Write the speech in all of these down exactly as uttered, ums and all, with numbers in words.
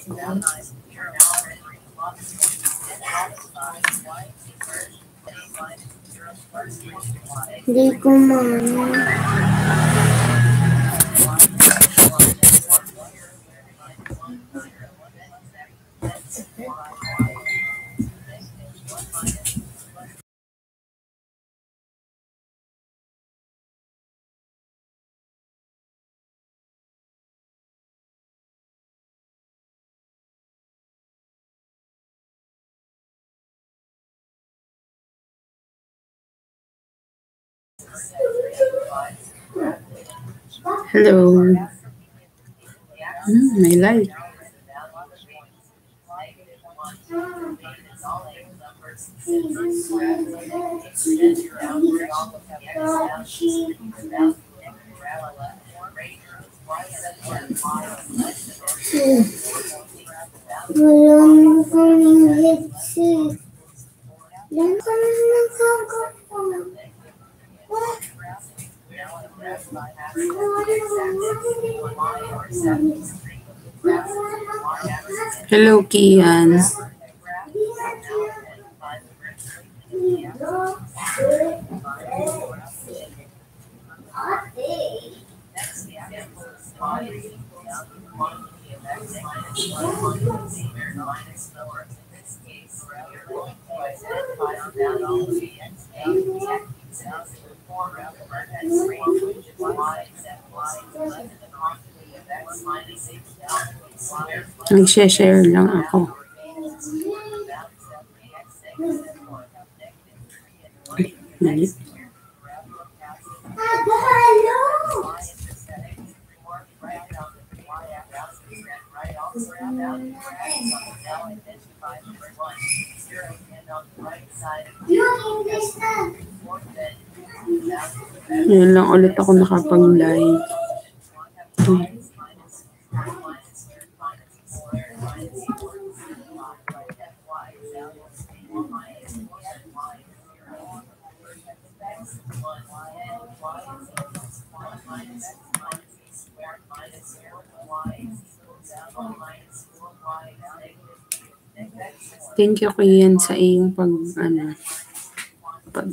Hindi ko maano. Hello. Hmm, may light. Walang kaming headset. Yan ka na nagkakaroon. Hello, Kian. Nag-share lang ako. Ay, mali. Yun lang ulit ako nakapag-live. Hmm. Thank you, Kian, sa iyong pag, ano, pag,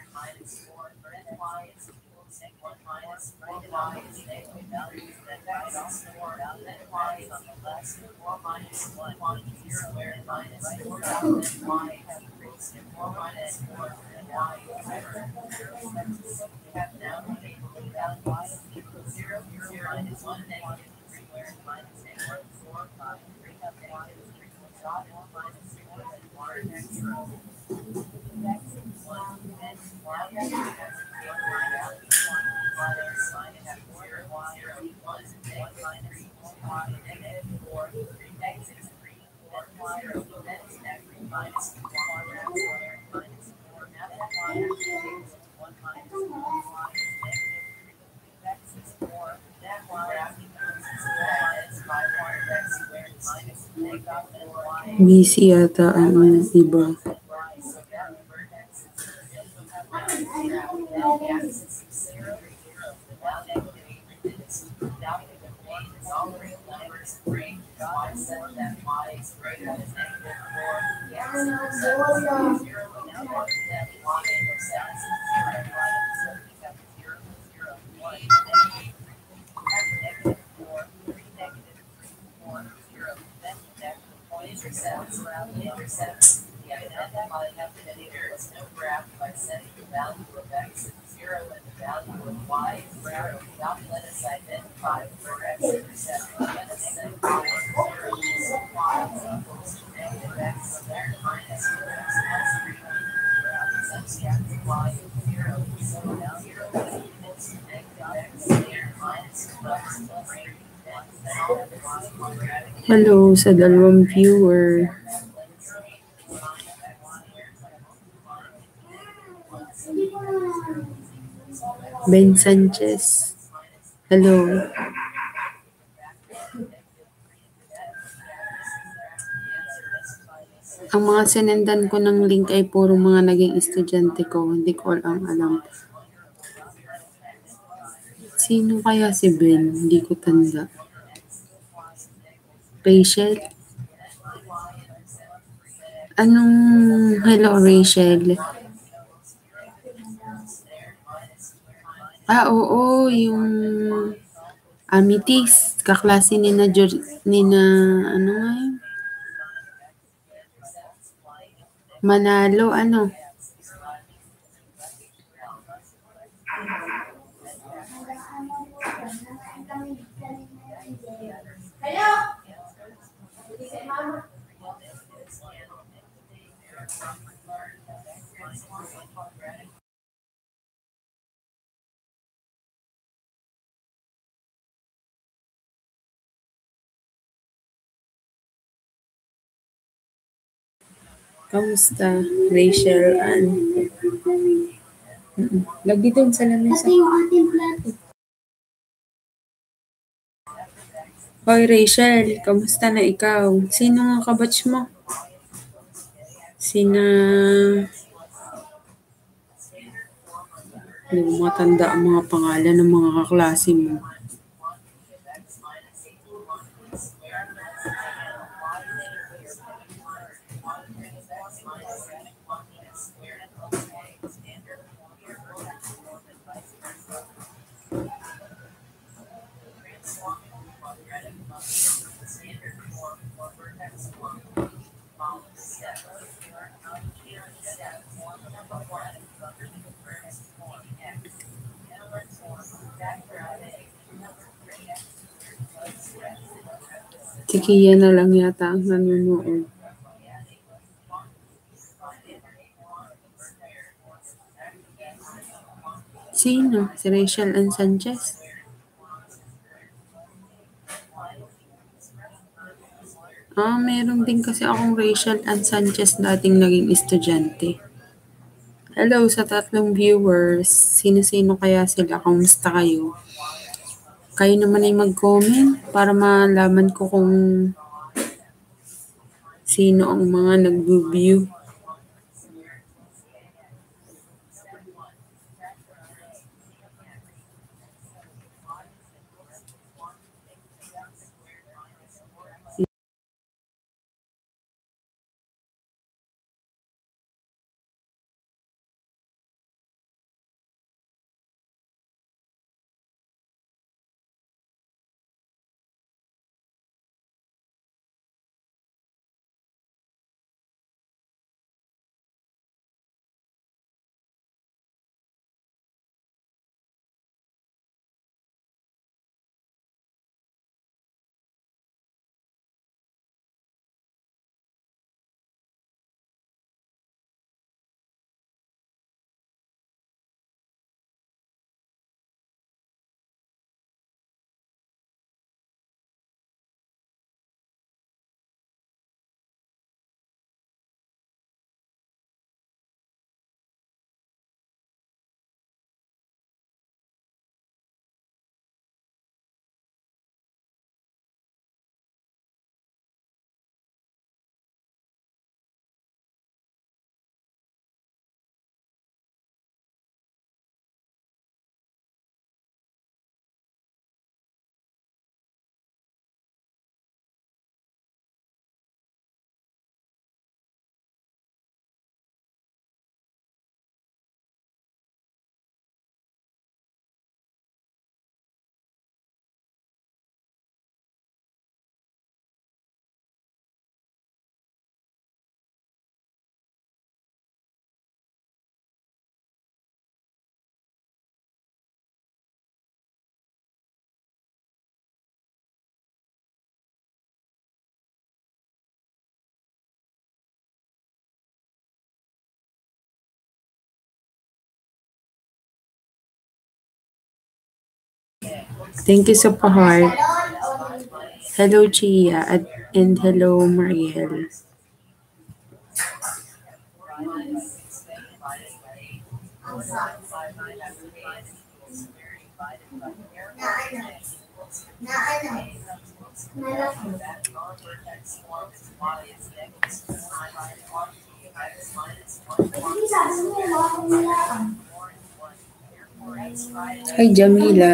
busy yata ang iba. Hello sa dalawang viewer. Ben Sanchez. Hello. Ang mga sinendan ko ng link ay puro mga naging estudyante ko. Hindi ko lang alam. Sino kaya si Ben? Hindi ko tanda. Patient? Anong hello, Rachel? Ah, oo, yung Amethyst, kaklase ni na, ni na ano nga yun? Manalo, ano? Kamusta, Rachel? Ann? Mm-mm. Lagi doon sa lamesa. Ito yung ating plato. Hoy, Rachel, kamusta na ikaw? Sino nga kabatch mo? Sina... Hindi mo matanda ang mga pangalan ng mga kaklase mo. Si Kia na lang yata ang nanonood. Sino? Si Rachel Ann Sanchez? Ah, meron din kasi akong Rachel Ann Sanchez dating naging estudyante. Hello sa tatlong viewers. Sino-sino kaya sila? Kamusta kayo? Kayo naman ay mag-comment para malaman ko kung sino ang mga nag-view. Thank you sa pa-heart. Hello, Chia. At, and hello, Mariel. Na ano? Malaki. Hi, Jamila.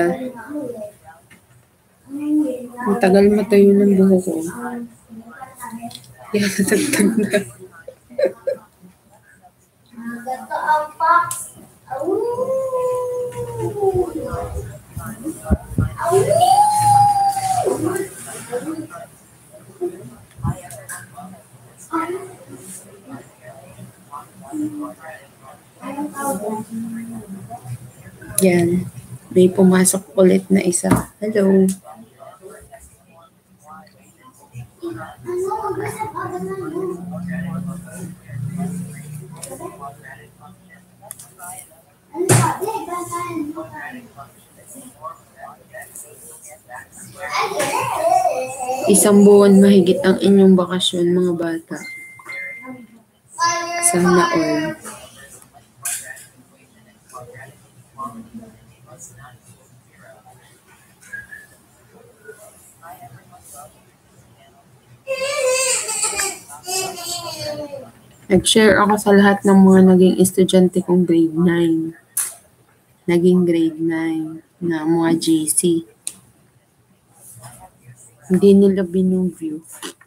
Ang tagal matayo ng buho ko. Yan, natagtag na. Yan. May pumasok ulit na isa. Hello. Ano, mag-usap agad na yun. Ano sabi? Basahin mo. Isang buwan mahigit ang inyong bakasyon, mga bata. Sana all. Nag-share ako sa lahat ng mga naging estudyante kong grade nine. Naging grade nine na mga G C. Hindi nila binuview.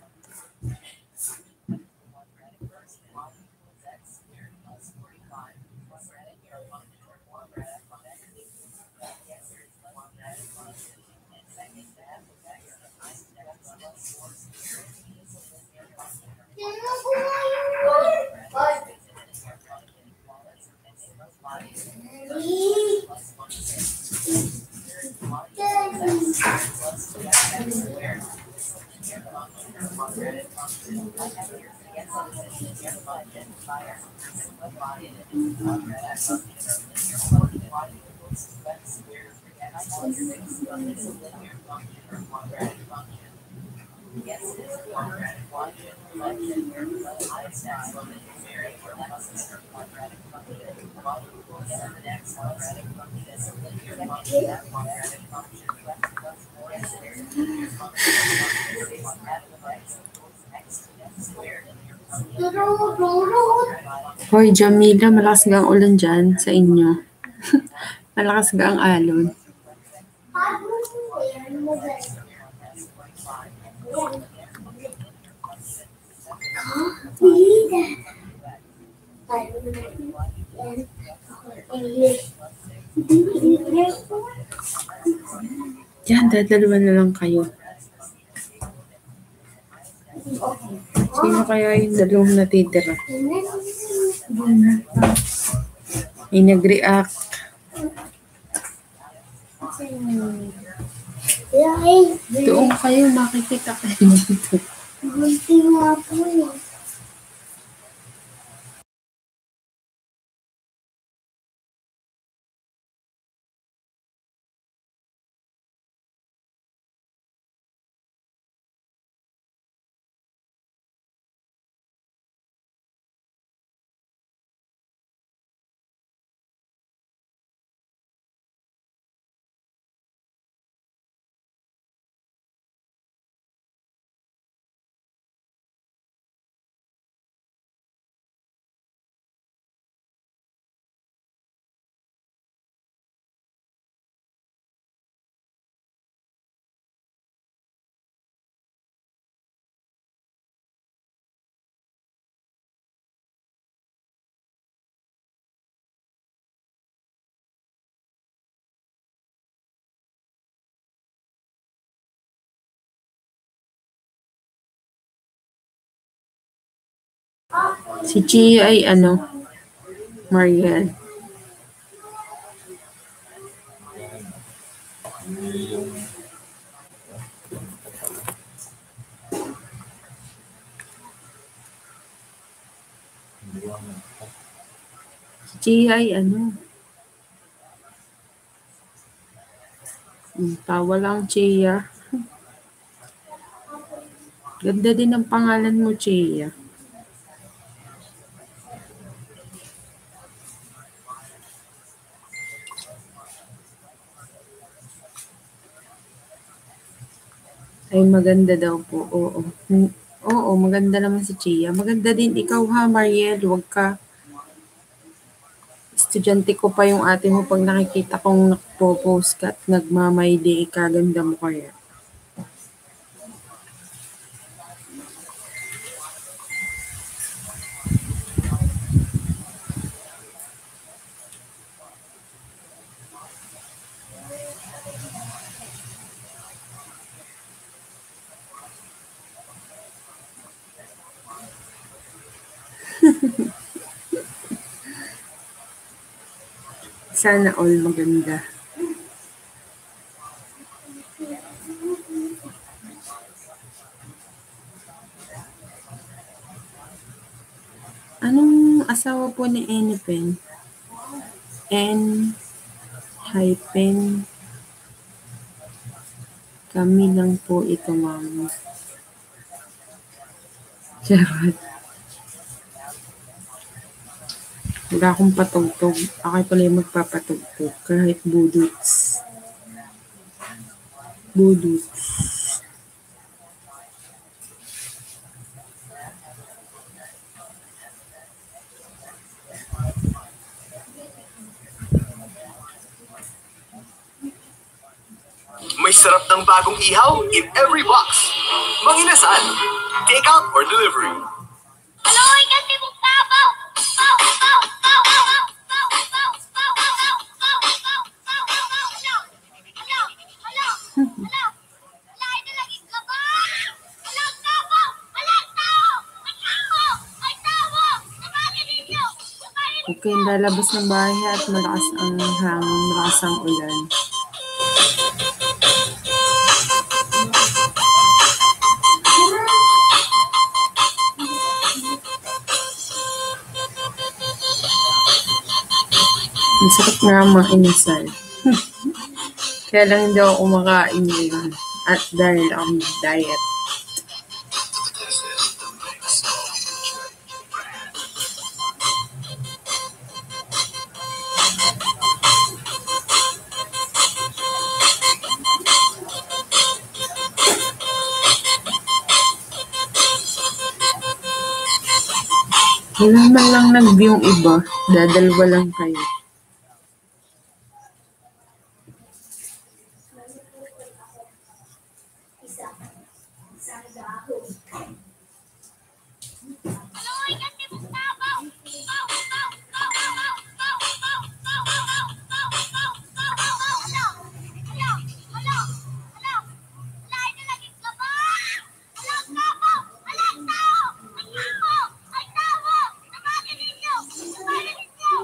Hoy, Jamila, malakas ga ang ulan dyan sa inyo. Malakas ga ang alon. Yan, dadalawa na lang kayo. Sino kaya yung dalawang natitira? May nag-react. Doon kayo, makikita kayo dito. Bunti nga po yun. Si Gia ay ano? Mariel. Si Gia ay ano? Hmm, tawa lang, Gia. Ganda din ang pangalan mo, Gia. Ay, maganda daw po. Oo. Hmm, Oo, maganda naman si Gia. Maganda din ikaw ha, Mariel. Huwag ka. Estudyante ko pa yung ate mo pag nakikita kong nagpo-post ka at nagmamayday, kaganda mo kaya. Sana all maganda. Anong asawa po ni Enipen? N hyphen kami lang po ito, ma'am. Charot. Wala akong patugtog. Ako pala yung magpapatugtog. Kahit buduts. Buduts. May sarap ng bagong ihaw in every box. Manginasal, take out or delivery. Aloy, kasi mong tabaw! Baw, baw, baw, baw, baw, baw, baw, baw, baw, baw, baw, baw, baw, baw. Alo, alo, alo, alo. Lain na lagi ka ba? Alo, tabaw! Alo, tao! Ay, tao! Ay, tao! Sabagin ninyo! Sabagin ninyo! Okay, lalabas ng bahay at malakas ang hangin, malakas ang ulan. Masarap nga mga inasal. Kaya lang hindi ako kumakain ngayon. At dahil akong diet. Wala man lang nag-view yung iba. Dadalwa lang kayo. Aloy, kasi mong tabaw! Baw, baw, baw, baw, baw, baw, baw, baw, baw, baw, baw, baw, baw. Alo, alo, alo, alo. Lain na lagi ka ba? Alo, tabaw! Alo, tao! Ay, tao! Ay, tao! Sabagin ninyo! Sabagin ninyo!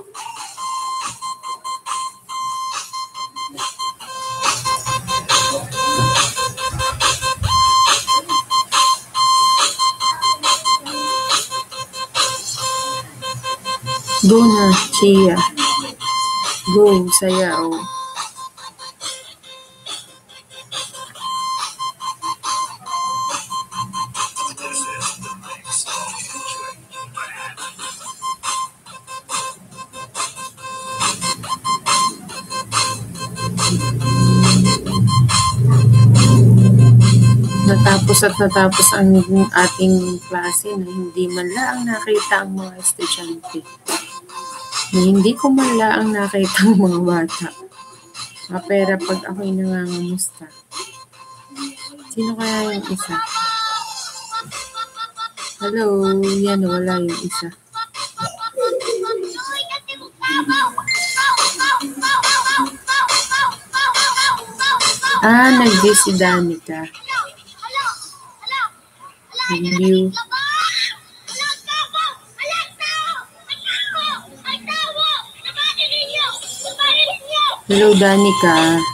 Go na, Chia. Go, sayaw. Natapos at natapos ang ating klase na hindi man lang nakita ang mga estudyante. Na hindi ko man lang nakita ang mga bata. Mapera pag ako'y nangangamusta. Sino kaya yung isa? Hello, yan, wala yung isa. Aloy, kasi mong tabaw! Baw, baw, baw, baw, baw, baw, baw, baw, baw, baw, baw. Ah, nag-view si Danica. Alo, alo, alo. Lain na Nag-view. lagi ka ba? Alo, tabaw! Alo, tao! Ay, tao! Ay, tao! Sabagin ninyo! Sabagin ninyo! Hello, Danica.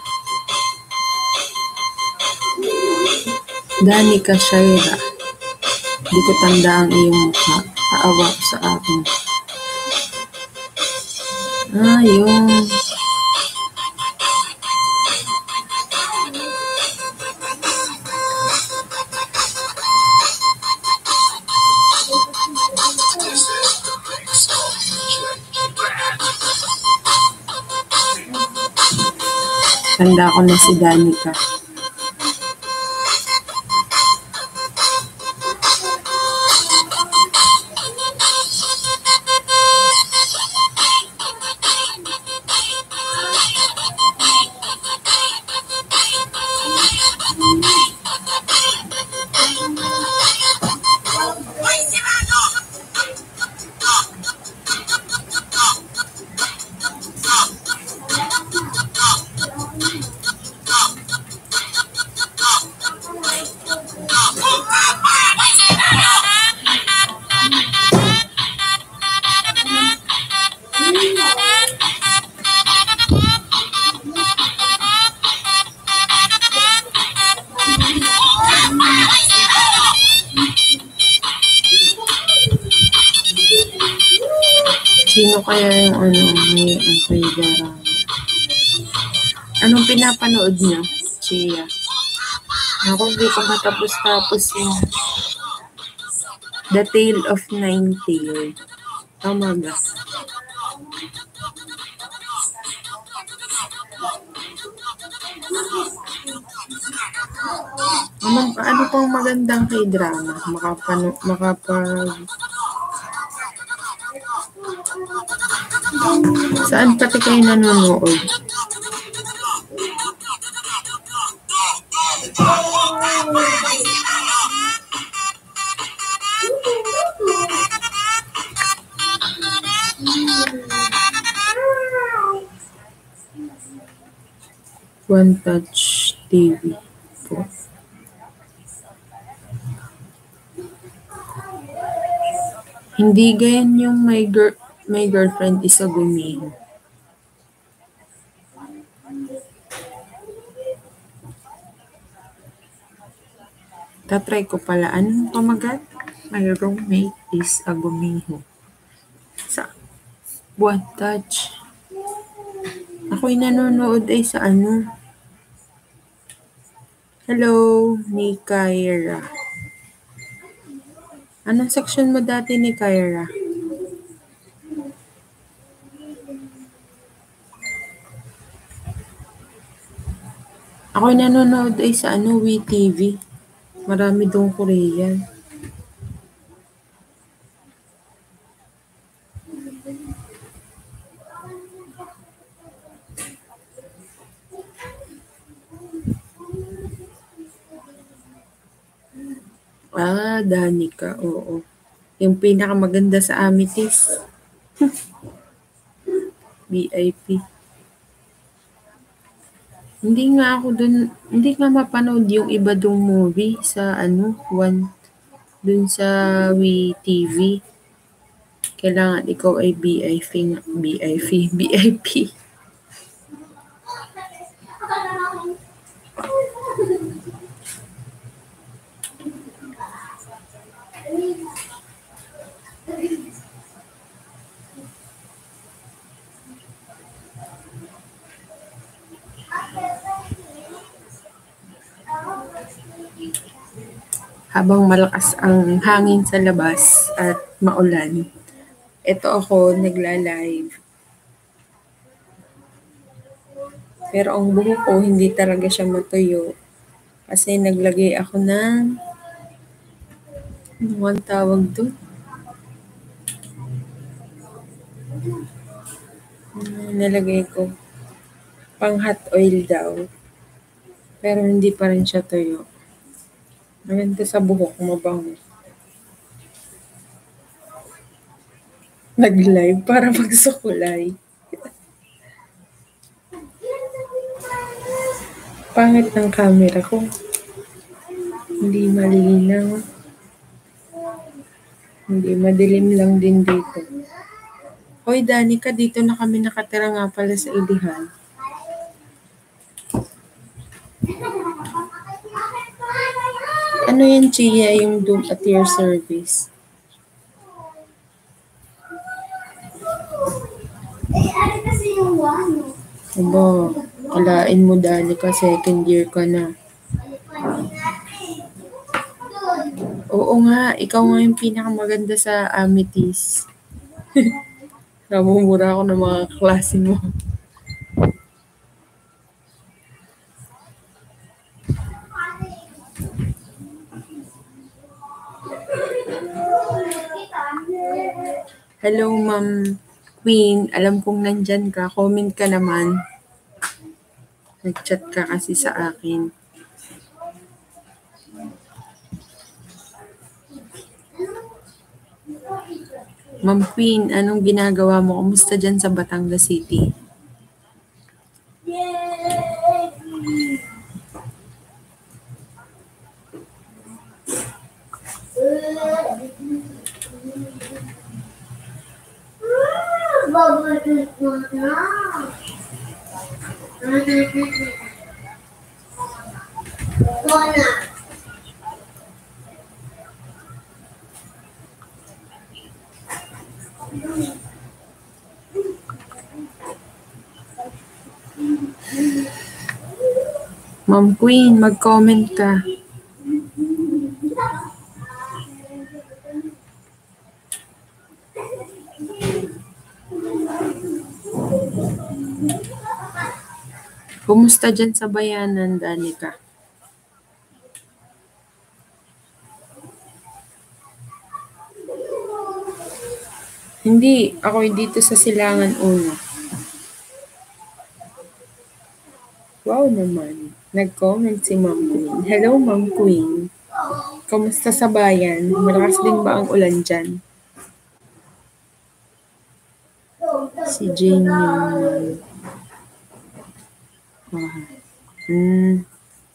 Danica Shaira. Hindi ko tanda ang iyong mukha. Paawa ko sa akin. Ah, yun. Tanda ko na si Danica. Sino kaya yung ano, may ang kay Garang? Anong pinapanood niya, Chia? Ako hindi pa matapos-tapos yung The Tale of Nine Tails. Tama ba? Ano, ano pang magandang kay drama? Makapano, makapag... Saan pati kayo nanonood? One Touch T V po. Hindi ganyan yung my, girl, my girlfriend is a gumiho. Tatry ko pala. Anong pamagat? My roommate is a gumiho. Sa One Touch. Ako'y nanonood ay sa ano. Hello, ni Kyra. Anong section mo dati ni Kyra? Ako'y nanonood ay sa ano, WeTV. Marami doon Korean. Ah, Danica, oo. Yung pinakamaganda sa Amethyst. V I P. Hindi nga ako dun, hindi nga mapanood yung iba dong movie sa ano, one, dun sa WeTV. Kailangan ikaw ay B I P nga, B I P, B I P. Habang malakas ang hangin sa labas at maulan, ito ako nagla-live. Pero ang buhok ko hindi talaga siya matuyo kasi naglagay ako ng ano ang tawag doon? Hmm, nalagay ko pang hot oil daw. Pero hindi pa rin siya tuyo. Maganda sa buhok, mabango. Nag-live para magsukulay. Pangit ng camera ko. Hindi malinaw. Hindi, madilim lang din dito. Hoy, Danica, dito na kami nakatira nga pala sa Ilihan. Ano yan, Chia, yung doom at your service? Eh, ano kasi yung one? Aba, kalain mo, Danica, second year ka na. Oo nga, ikaw nga yung pinakamaganda sa Amethyst. Namumura ako ng mga klase mo. Hello, Ma'am Queen. Alam kong nandyan ka. Comment ka naman. Nag-chat ka kasi sa akin. Ma'am Queen, anong ginagawa mo? Kumusta dyan sa Batangas City? Babalik mo na. Wala. Ma'am Queen, mag-comment ka. Kumusta dyan sa bayanan, Danica? Hindi, ako dito sa Silangan Una. Wow naman. Nag-comment si Ma'am Queen. Hello, Ma'am Queen. Kumusta sa bayan? Malakas din ba ang ulan dyan? Si Jane yung... Uh, hmm.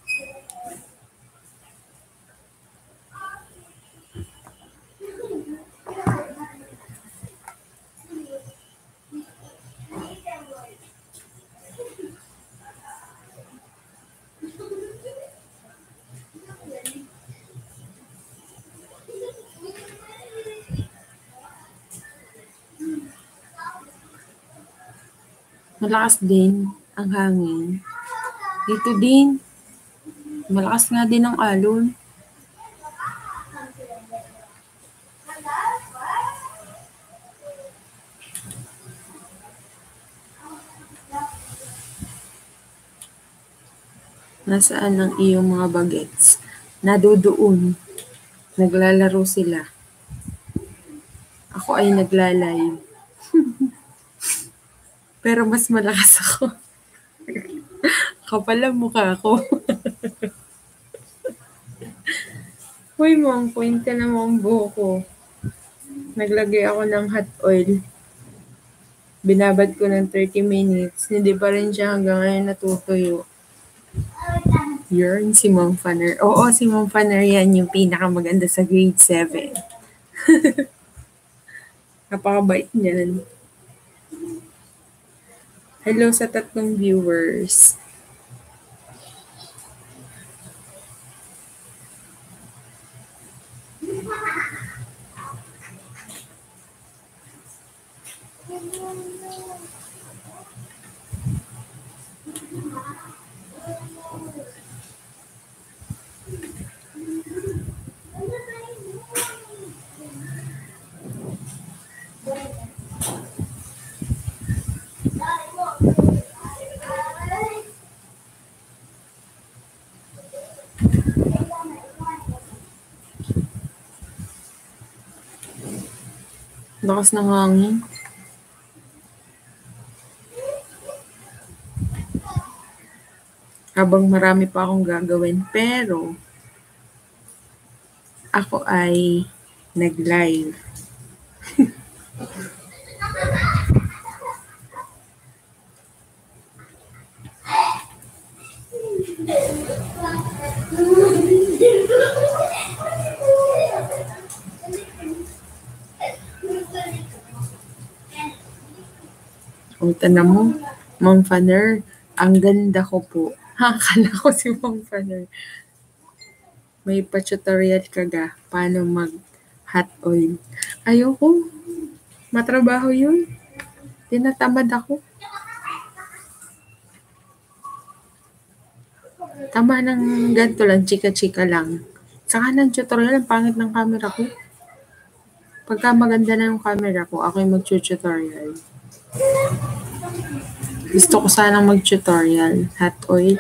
Malakas din ang hangin. Dito din. Malakas nga din ang alon. Nasaan ang iyong mga bagets? Nadudoon. Naglalaro sila. Ako ay naglalive. Pero mas malakas ako. Kapal ang mukha ko. Uy, Ma'am Queen, ka naman ang buhok ko. Naglagay ako ng hot oil. Binabad ko ng thirty minutes. Hindi pa rin siya hanggang ngayon natutuyo. Yun, si Ma'am Fanner. Oo, si Ma'am Fanner yan yung pinakamaganda sa grade seven. Napakabait niyan. Hello sa tatlong viewers. Lakas ng hangin. Habang marami pa akong gagawin, pero ako ay nag-live. O, tanong mo, Ma'am Fanner, ang ganda ko po. Akala ko si Ma'am Fanner. May pa-tutorial ka ga, paano mag-hot oil. Ayoko. Matrabaho yun. Tinatamad ako. Tama ng ganito lang, chika-chika lang. Saka ng tutorial, ang pangit ng camera ko. Pagka maganda na yung camera ko, ako yung mag-tutorial. Gusto ko sanang mag-tutorial. Hot oil.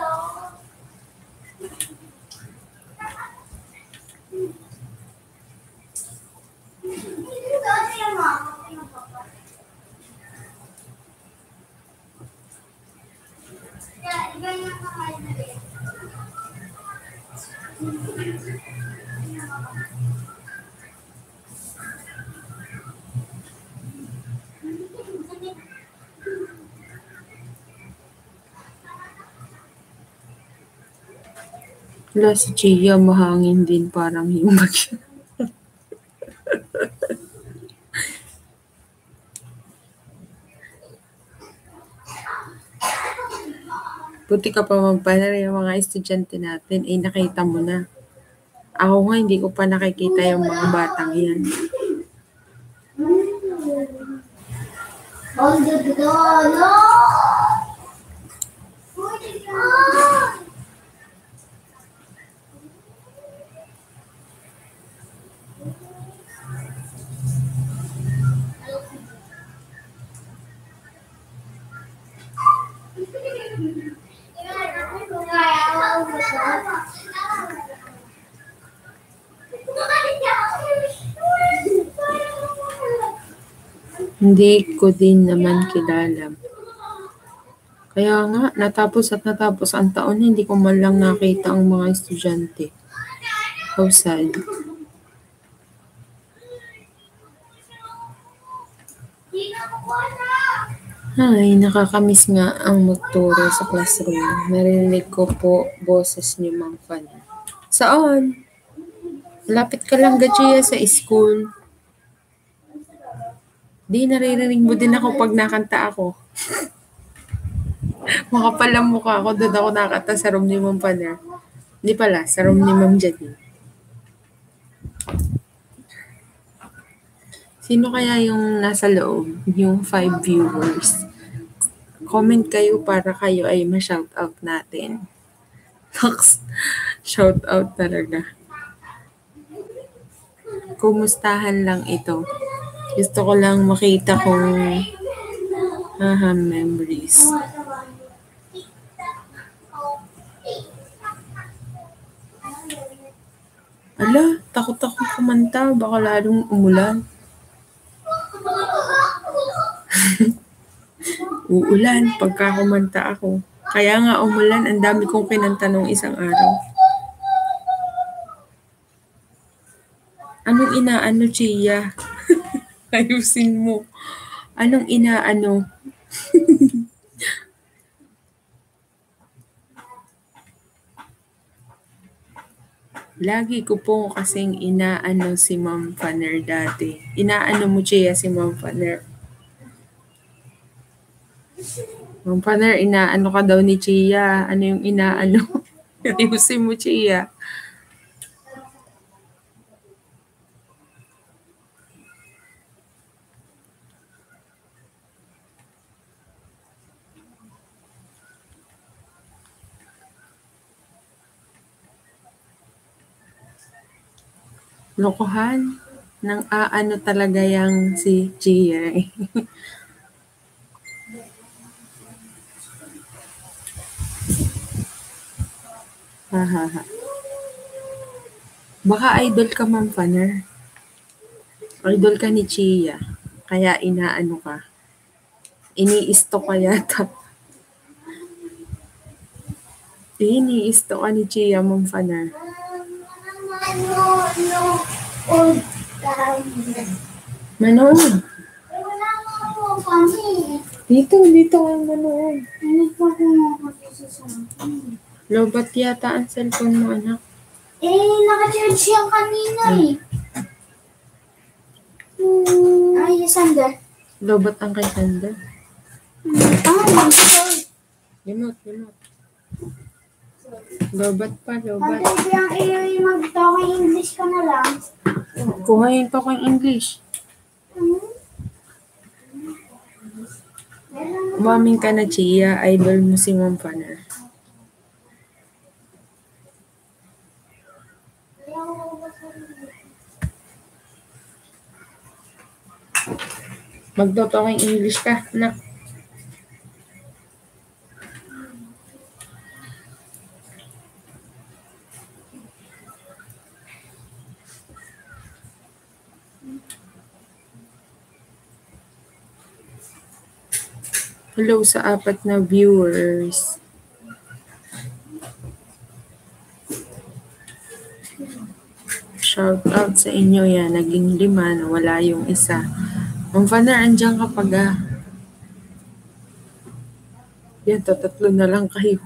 Wala si Chia, mahangin din parang yung bagyo. Buti ka pa magpanar yung mga estudyante natin, eh nakita mo na. Ako nga, hindi ko pa nakikita yung mga batang yan. Hindi ko din naman kilala. Kaya nga, natapos at natapos ang taon, hindi ko man lang nakita ang mga estudyante. How sad. Ay, nakakamiss nga ang magturo sa classroom. Narinig ko po boses niyo, Mang Fan. Saan? Lapit ka lang, Gachia, sa school. Di, naririnig mo din ako pag nakanta ako. Makapal ang mukha ko, doon ako nakata sa room ni Ma'am Paner. Hindi pala, sa room ni Ma'am Janine. Sino kaya yung nasa loob? Yung five viewers. Comment kayo para kayo ay ma-shoutout natin. Shoutout talaga. Kumustahan lang ito. Gusto ko lang makita kung aha, memories. Ala, takot ako kumanta. Baka lalong umulan. Uulan pagka kumanta ako. Kaya nga umulan, ang dami kong kinanta nung isang araw. Anong inaano, Chia? Ayusin mo. Anong inaano? Lagi ko po kasing inaano si Ma'am Fanner dati. Inaano mo, Chia, si Ma'am Fanner? Ma'am Fanner, inaano ka daw ni Chia. Ano yung inaano? Ayusin mo, Chia. Lokohan. Nang aano talaga yang si Gia. Hahaha. Baka idol ka, Ma'am Fanner. Idol ka ni Chia. Kaya inaano ka. Iniisto ka yata. Iniisto ka ni Chia, Ma'am Fanner. Manood. Dito, dito ang manood. Lobat yata ang cellphone mo, anak. Eh, naka-charge yan kanina eh. Ay, Sander. Lobat ang kay Sander. Ah, sorry. Limot, limot. Lobat pa, lobat. Pwede yung i- mag-talking English ka na lang. Kuhain pa ko yung English. Umamin ka na, Chia. Idol mo si Ma'am Fanner. Magto-talking English ka, anak. Hello sa apat na viewers. Shout out sa inyo yan. Naging lima, wala yung isa. Ma'am Fanner, andyan ka pag ah. Yan, tatatlo na lang kayo.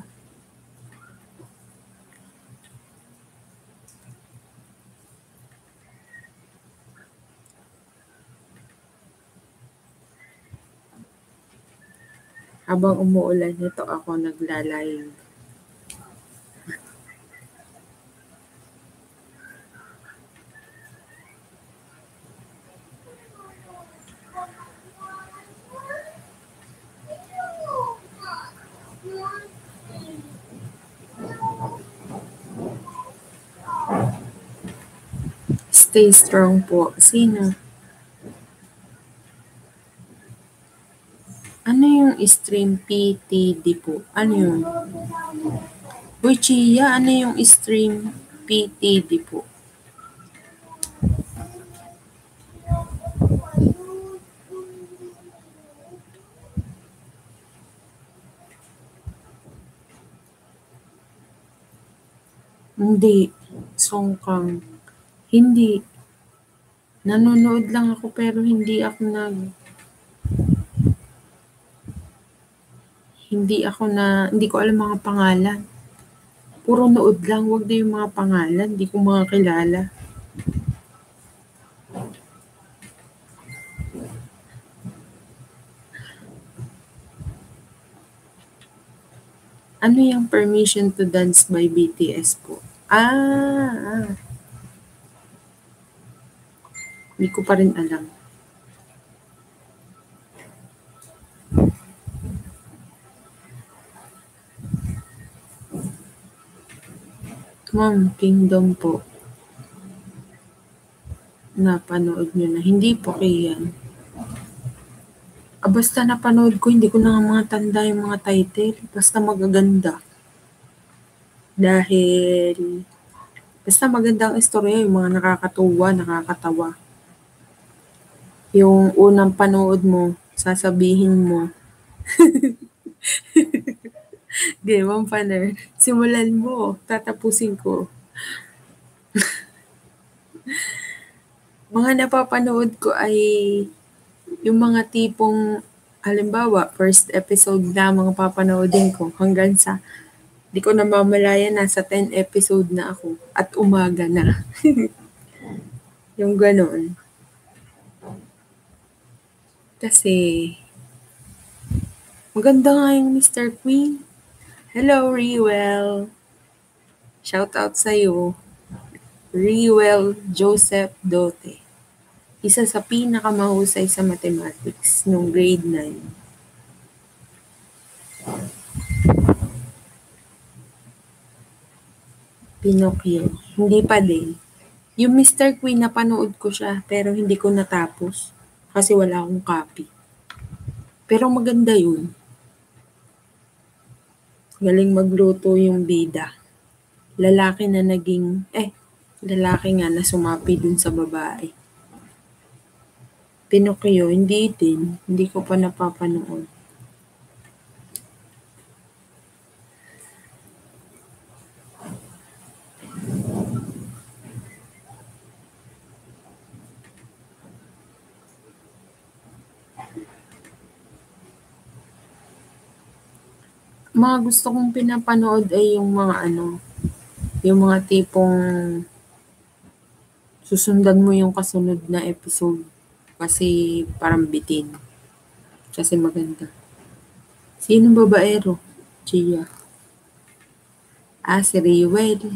Habang umuulan nito, ako naglalayo. Stay strong po. Sino? Ano yung stream P T D po? Ano yun? Uy, Chia, ano yung stream P T D po? Hindi. Songkang. Hindi. Nanonood lang ako pero hindi ako nag... Hindi ako na... Hindi ko alam mga pangalan. Puro nood lang. Huwag na yung mga pangalan. Hindi ko mga kilala. Ano yung Permission to Dance by B T S po? Ah, ah. Hindi ko pa rin alam. Ma'am, Kingdom po. Napanood nyo na. Hindi po yan. Ah, basta napanood ko, hindi ko na nga mga tanda yung mga title. Basta magaganda. Dahil, basta magandang istorya, yung mga nakakatuwa, nakakatawa. Yung unang panood mo, sasabihin mo, di, Ma'am Paner, simulan mo, tatapusin ko. Mga napapanood ko ay yung mga tipong, halimbawa, first episode na mga papanoodin ko hanggang sa, di ko na mamalayan, nasa ten episode na ako at umaga na. Yung ganon. Kasi, maganda nga yung Mister Queen. Hello, Rewell. Shout out sa'yo. Rewell Joseph Dote. Isa sa pinakamahusay sa mathematics nung grade nine. Pinocchio. Hindi pa din. Yung Mister Queen, napanood ko siya, pero hindi ko natapos. Kasi wala akong copy. Pero maganda yun. Galing magluto yung bida. Lalaki na naging, eh, lalaki nga na sumapi dun sa babae. Pinocchio, hindi din. Hindi ko pa napapanood. Mga gusto kong pinapanood ay yung mga ano, yung mga tipong susundan mo yung kasunod na episode kasi parang bitin. Kasi maganda. Sino babaero? Chia. Ah, si Rewell.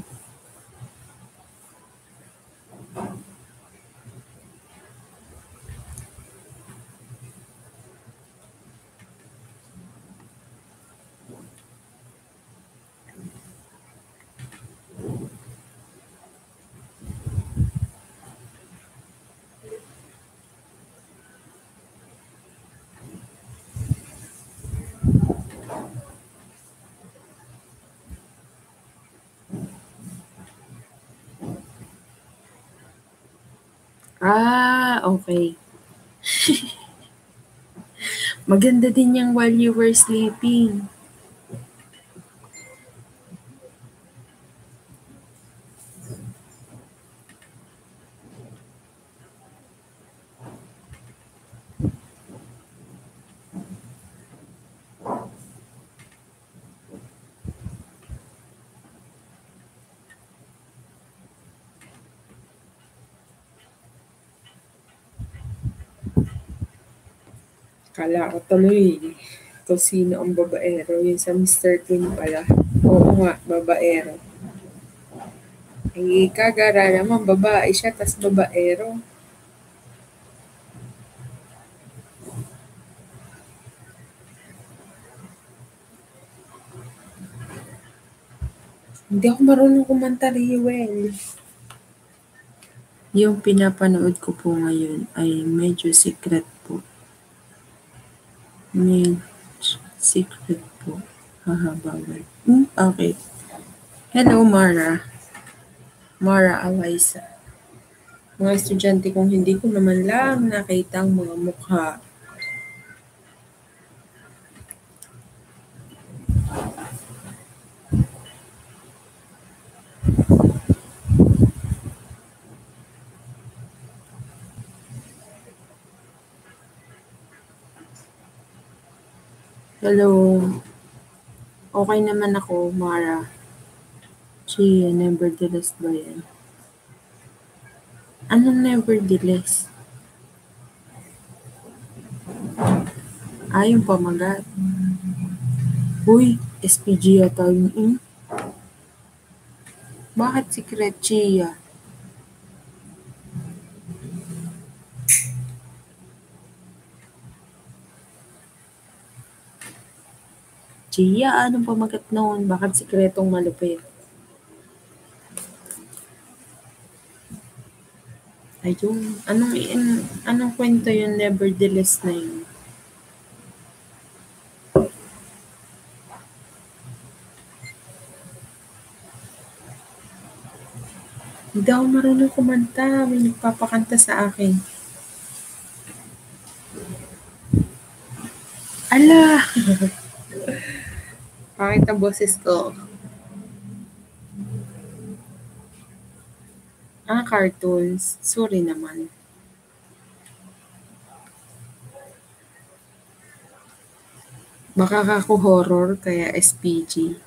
Ah, okay. Maganda din yung While You Were Sleeping. Kala ko tuloy kung sino ang babaero. Yun sa Mister Queen pala. Oo nga, babaero. Ay, kagara naman, babae siya, tas babaero. Hindi ako marunong kumanta, Rewell. Yung pinapanood ko po ngayon ay medyo secret po. May secret po. Haha, bawal. Hmm, okay. Hello, Mara. Mara Alaisa. Mga estudyante kong hindi ko naman lang nakita ang mga mukha. Hello. Okay naman ako, Mara. Chia, nevertheless ba yan? Anong nevertheless? Ah, yung pamagat. Uy, S P G yata yun. Hmm? Bakit secret, Chia? Chia, anong pamagat noon? Bakit sikretong malupit? Ayun. Anong, in, anong kwento yung nevertheless na yun? Hindi ako marunong kumanta. May nagpapakanta sa akin. Ala! Bakit ang boses ko? Ah, cartoons. Sorry naman. Baka ako horror, kaya S P G.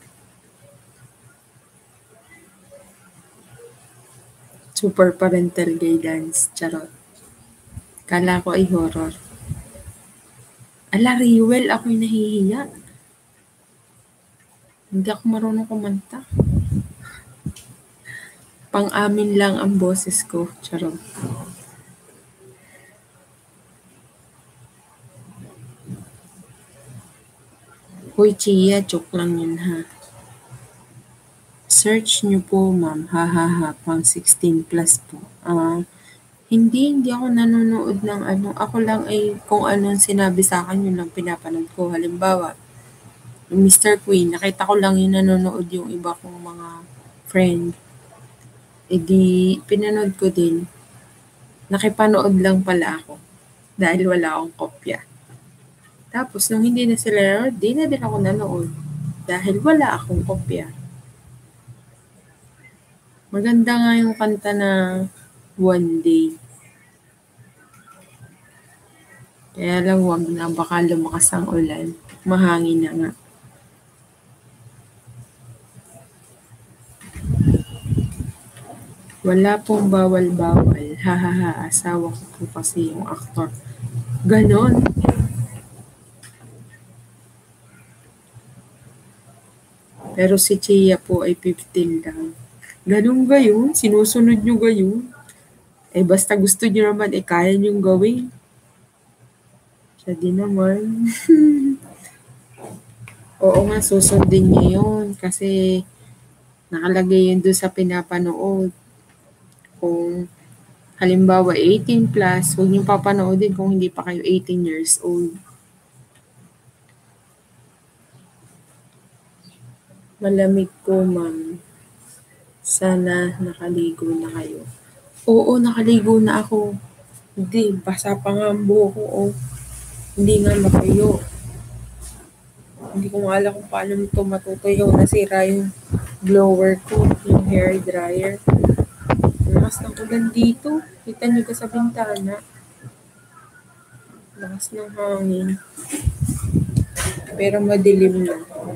Super parental guidance. Charot. Kala ko ay horror. Ala, Riwel, ako'y nahihiya. Hindi ako marunong kumanta. Pang-amin lang ang boses ko. Charot. Hoy, Chia, joke lang yun ha. Search nyo po, ma'am. Ha ha ha. Pang sixteen plus po. Ah, hindi, hindi ako nanonood ng ano. Ako lang ay kung anong sinabi sa akin, yun lang pinapanood ko. Halimbawa, yung mister Queen, nakita ko lang yung nanonood yung iba kong mga friend. E di, pinanood ko din. Nakipanood lang pala ako. Dahil wala akong kopya. Tapos, nung hindi na sila nanonood, di na din ako nanood. Dahil wala akong kopya. Maganda nga yung kanta na One Day. Kaya lang wag na, baka lumakas ang ulan. Mahangin na nga. Wala pong bawal-bawal. Hahaha, asawa ko po kasi yung aktor. Ganon. Pero si Chia po ay fifteen lang. Ganun gayon? Sinusunod nyo gayon? Eh basta gusto nyo naman, eh kaya nyo gawin. Siya din naman. Oo nga, susundin nyo yun. Kasi nakalagay yun doon sa pinapanood. Kung halimbawa eighteen plus, huwag nyo papanoodin kung hindi pa kayo eighteen years old. Malamig ko, ma'am. Sana nakaligo na kayo. Oo, nakaligo na ako. Hindi, basa pa nga ang buhok ko. Oh. Hindi nga matuyo. Hindi ko nga alam kung paano nito matutuyo. Nasira yung blower ko, yung hair dryer. Lakas ng ulan dito. Kita nyo ka sa bintana. Lakas ng hangin. Pero madilim na.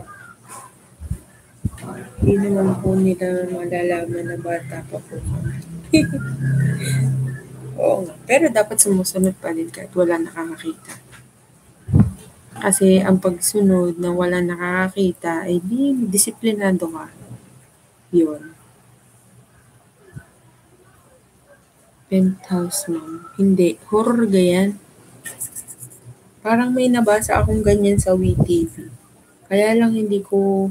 Hindi naman po nila malalaman na bata pa po. Oo nga. Pero dapat sumusunod pa din kahit wala nakakakita. Kasi ang pagsunod na wala nakakakita, ay di disiplinado ka. Yun. Penthouse, ma'am. Hindi. Horror gayan. Parang may nabasa akong ganyan sa WeTV. Kaya lang hindi ko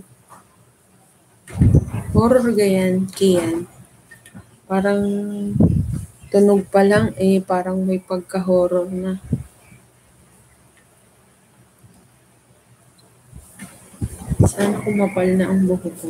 horror gayan, Kian. Parang tunog pa lang, eh parang may pagka-horror na. Saan kumapal na ang buhok ko?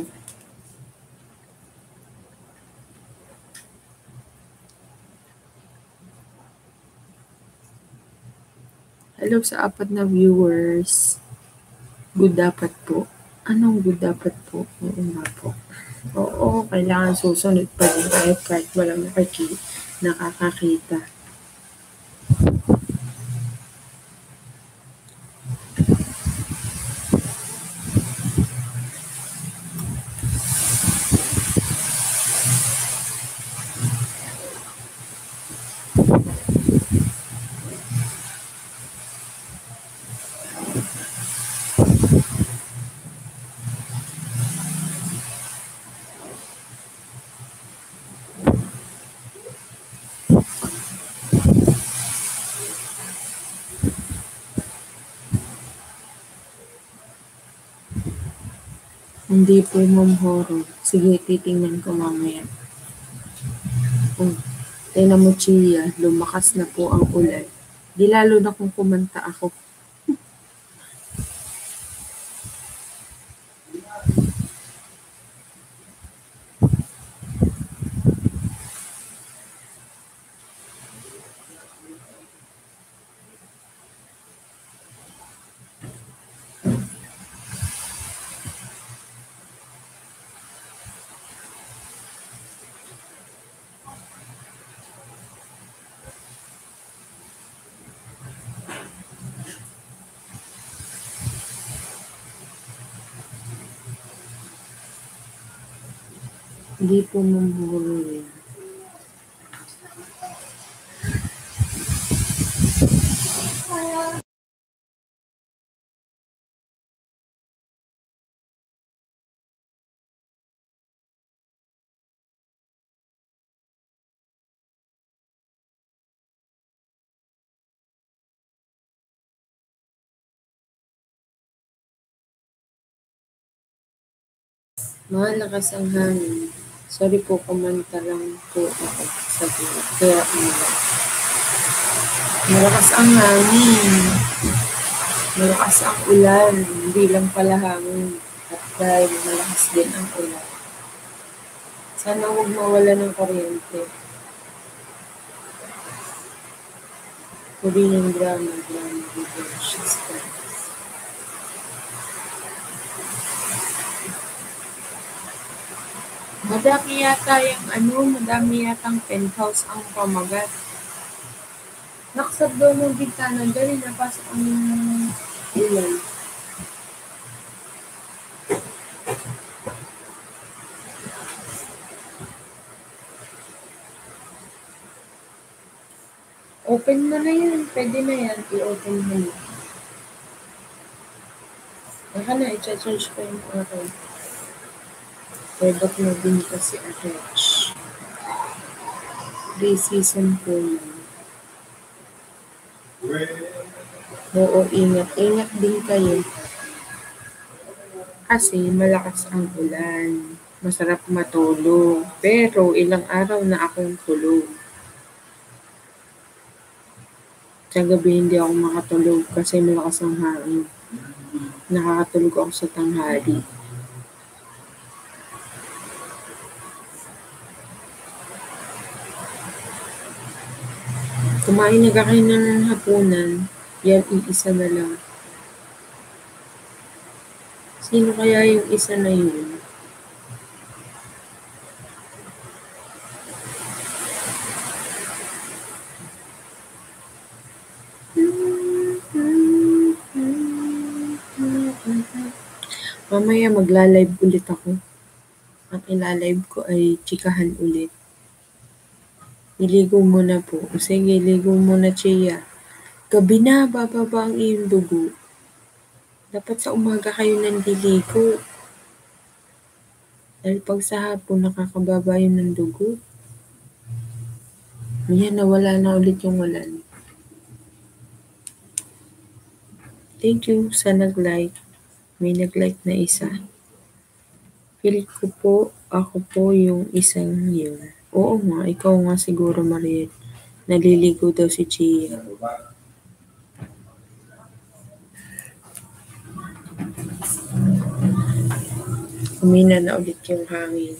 Hello sa apat na viewers. Good dapat po. Anong good dapat po? Oo nga po. Oo, kailangan susunod pa rin kahit kahit walang nakaki, nakakakita. Hindi po, Ma'am Horror. Sige, titingnan ko mamaya. Oh, tingnan mo, Chia. Lumakas na po ang ulan. Di lalo na kung kumanta ako. Hindi po, Ma'am Horror. eh. Malakas ang hangin. Sorry po, kumanta lang po ako sa buwan. Kaya umiyak. Malakas ang hangin. Malakas ang ulan. Hindi lang pala hangin. At dahil malakas din ang ulan. Sana huwag mawala ng kuryente. Korean drama, drama, reversions. Madami yata yung ano, madami yatang penthouse ang pamagat. Naksab daw ng bintana, dali napasok ang ulan. Open mo na yan, pwede na yan, i-open mo na. Baka na, i-charge ko yung araw. Pwede ko na din kasi attach. Three season po yun. Oo, ingat. Ingat din kayo. Kasi malakas ang ulan. Masarap matulog. Pero ilang araw na akong tulog. Sa gabi hindi ako makatulog kasi malakas ang hangin. Nakakatulog ako sa tanghali. Kumain na kayo ng hapunan, yan iisa na lang. Sino kaya yung isa na yun? Mamaya magla-live ulit ako. Ang ilalive ko ay chikahan ulit. Iligo muna po. Sige, ligo muna, Chia. Gabi na, bababa ang iyong dugo. Dapat sa umaga kayo nandiligo. Dahil pag sa hapon, nakakababa yun ng dugo. Yan, nawala na ulit yung ulan. Thank you sa nag-like. May nag-like na isa. Feel ko po, ako po yung isang yun. Oo nga, ikaw nga siguro, Mariel. Naliligo daw si Chia. Humina na ulit yung hangin.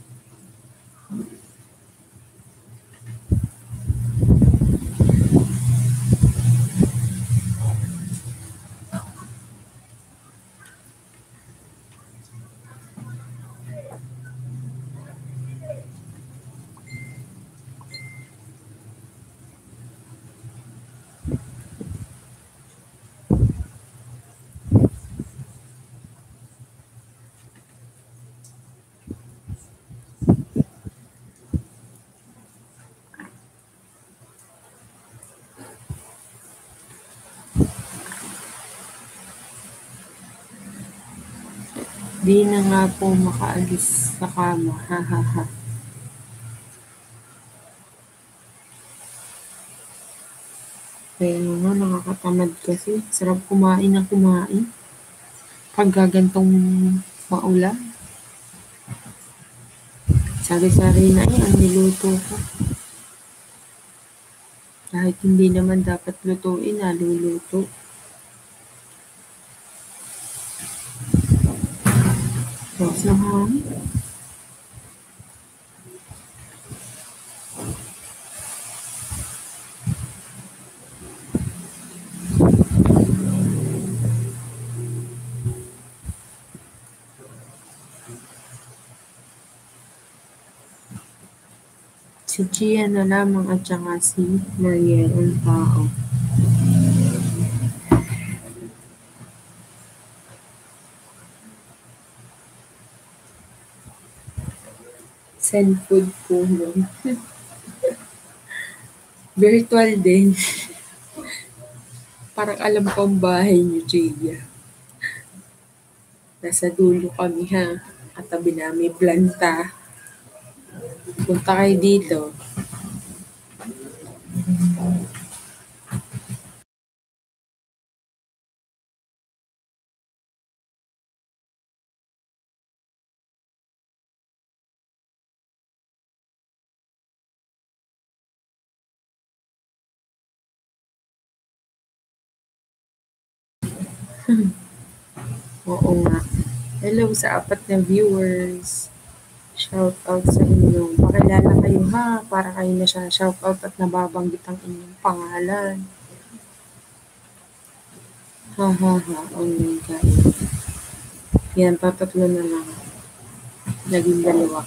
Di na nga po makaalis sa kama. Ha ha ha. Kaya nga nakakatamad kasi. Sarap kumain na kumain. Pag gagantong maulan. Sari-sari na eh ang niluto ko. Kahit hindi naman dapat lutuin, naluluto. Tapos na hangin. Si Gia na lamang at saka si Mariel ang tao. Send food po nun. Virtual din. Parang alam ko ang bahay niyo, Gia. Nasa dulo kami ha. Katabi namin planta. Punta kayo dito. Oo nga. Hello sa apat na viewers. Shout out sa inyo. Pakilala kayo ha. Para kayo na siya shout out at nababanggit ang inyong pangalan. Ha ha ha. Oh my God. Yan, tatatlo na lang. Naging dalawa.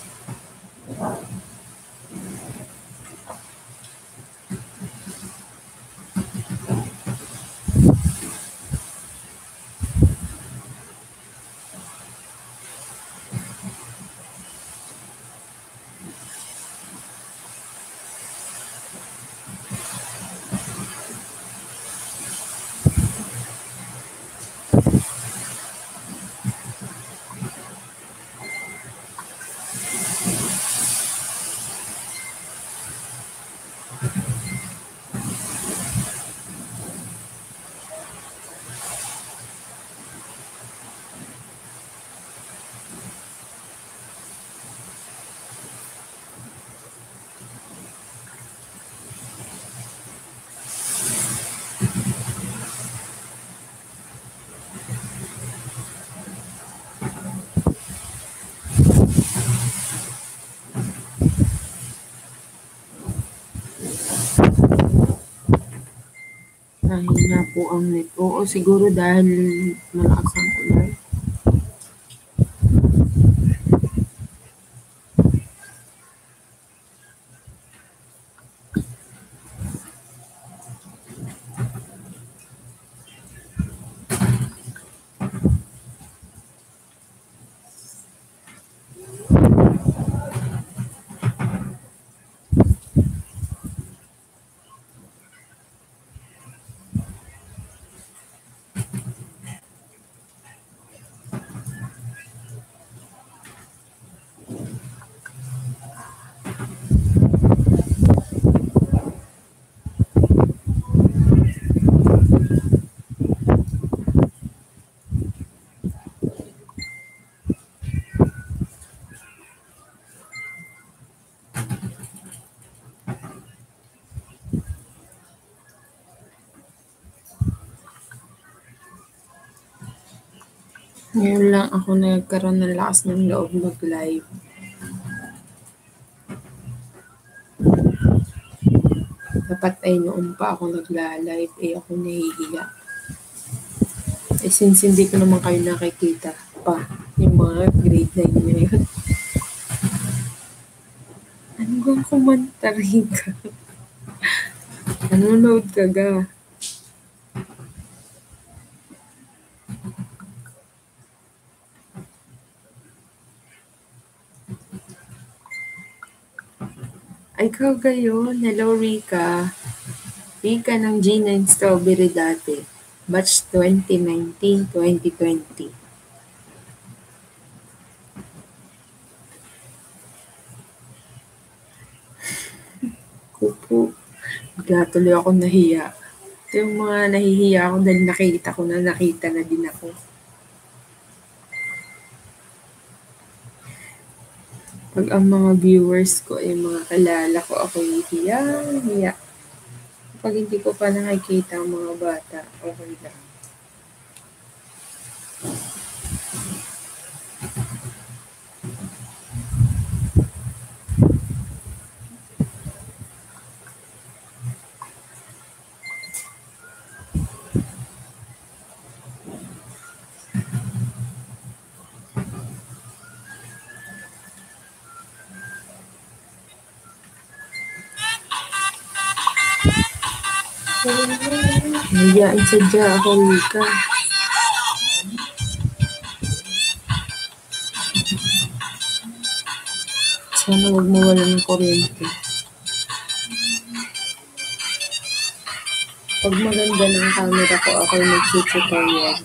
Mahina po ang net. Oo, siguro dahil malakas ang ulan. Ngayon lang ako nagkaroon ng lakas ng loob mag-live. Dapat ay noon pa ako nagla-live, eh ako nahihiya. Eh since hindi ko naman kayo nakikita pa, yung mga grade nine na yun. Ano bang kumantari ka? Nanonood ka ga? Ay, ikaw gayon. Hello, Rika. Rika ng G nine Strawberry dati. Batch twenty nineteen to twenty twenty. Kupo. Bigla tuloy ako nahiya. Ito yung mga nahihiya ako dahil nakita ko na nakita na din ako. Pag ang mga viewers ko ay mga kalala ko, ako hihiya, hiya. Pag hindi ko pa nakikita ang mga bata, okay lang. Nahiyain sadya ako, Rika. Sana huwag mawala ng kuryente. Pag maganda ng camera ko, ako yung mag-tutorial.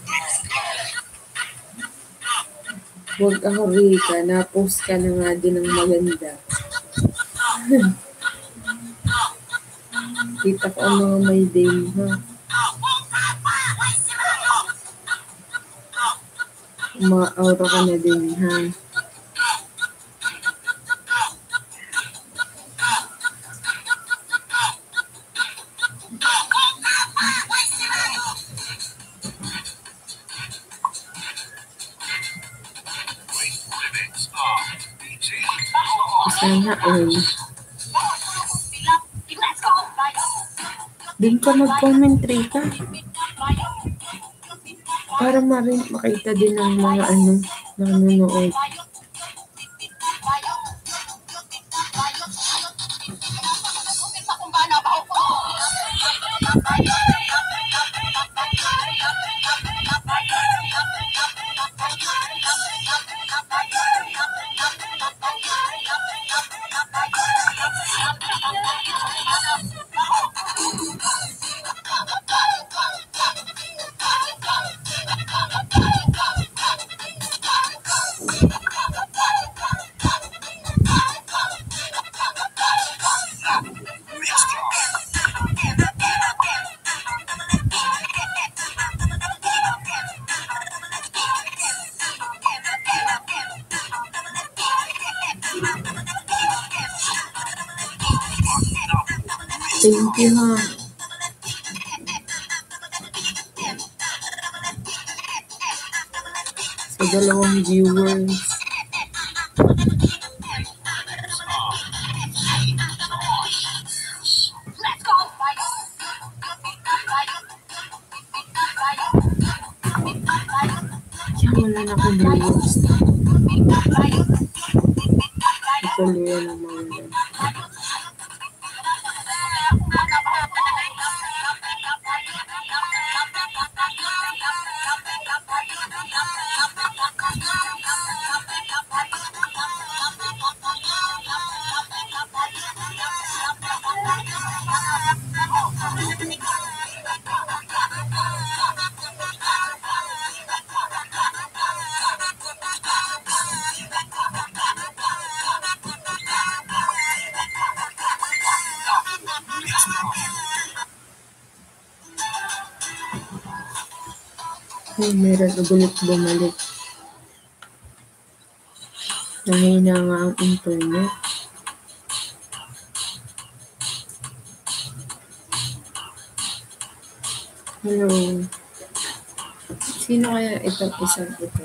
Huwag ako, Rika. Na-post ka na nga din ng maganda. Kita ko ang mga may day mo, ha? Ma-aura ka na din, ha? Sana all. Din ka mag-comment, Rika. Para marin makita din ng mga ano, nanonood. Thank you, ha. Sa dalawang viewers. Kaya wala na akong viewers. Ituloy na mga yan. Ay, meron ulit bumalik. Nahina nga ang internet. Hello. Sino kaya itong isang ito?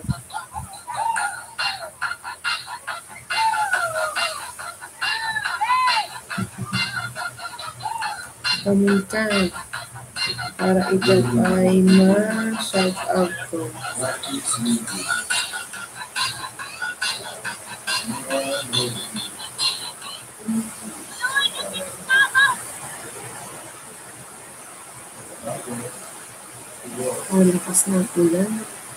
Comment ka para ito ay ma-shout out ko. Oh, lakas ng ulan.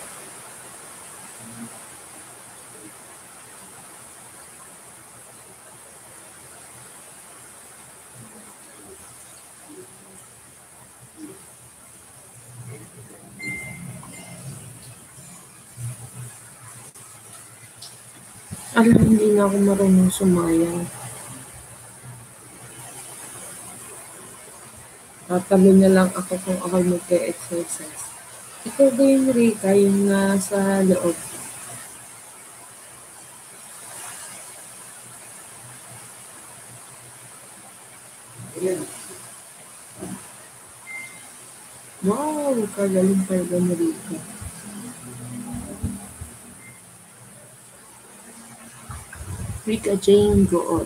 Alam, hindi na ako marunong sumayaw. Tatalo na lang ako kung ako mag-exercise. Ikaw ba yung Rika, yung nasa loob? Wow, kagaling talaga ni Rika. Rika Jane Goot.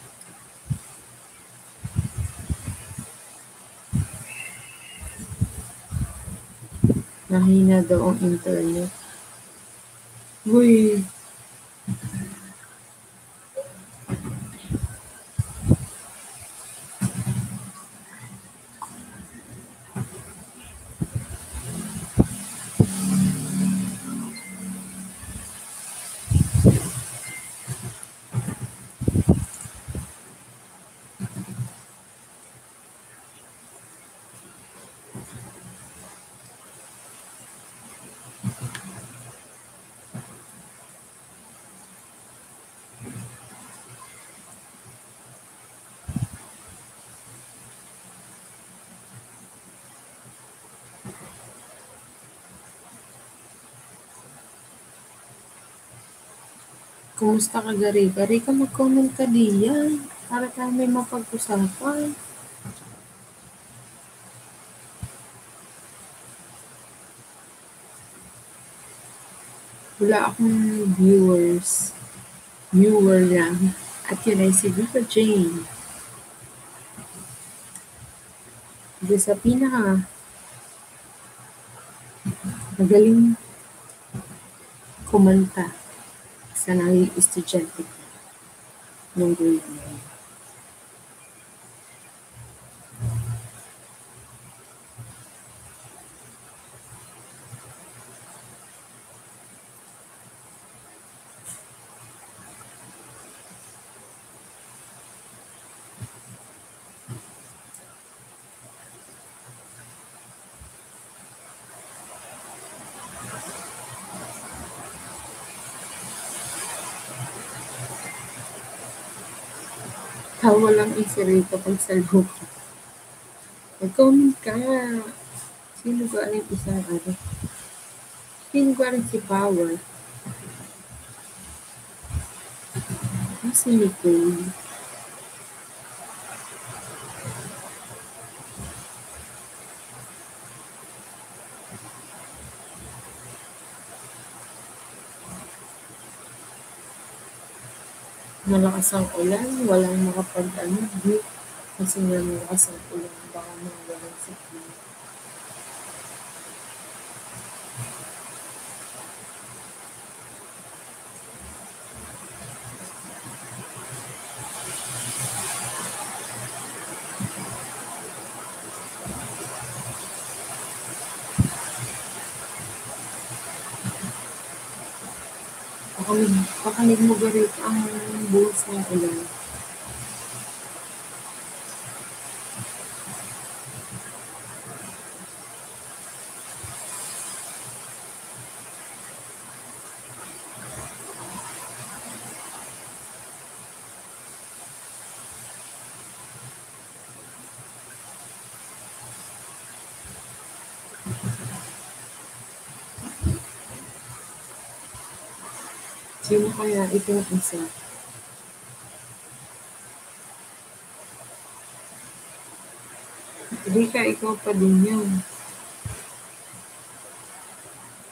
Nahina daw ang internet. Uy. Kumusta ka, Rika? Rika, mag-comment ka diyan para tayo may mapag-usapan. Wala akong viewers. Viewer lang. At yun ay si Rika Jane. Di sa pinaka magaling kumanta sa naging estudyante ko nung grade nine. Tawa lang si Rika pag salvo ka. Mag-comment ka. Sino ka rin isang ano? Sino ka rin si Power? Ah, si Nicole. Malakas ang ulan, walang makapag-ano, view. Kasi nga malakas ang ulan, baka mawalan sa view. Pakanig, pakanig mo ba rin ang buhos ng ulan? Sino kaya itong isa? Rika, ikaw pa din yun.